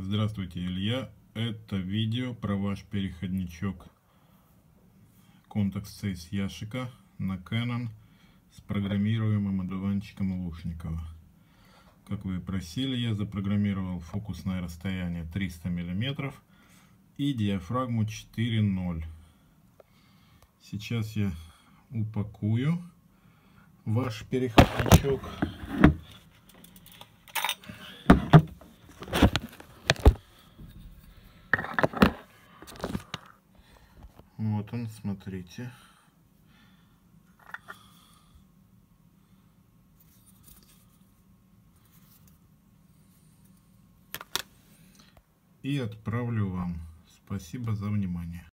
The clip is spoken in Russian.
Здравствуйте, Илья. Это видео про ваш переходничок Contax Space Yashica на Canon с программируемым одуванчиком Лушникова. Как вы и просили, я запрограммировал фокусное расстояние 300 мм и диафрагму 4.0. Сейчас я упакую ваш переходничок. Вот он, смотрите. И отправлю вам. Спасибо за внимание.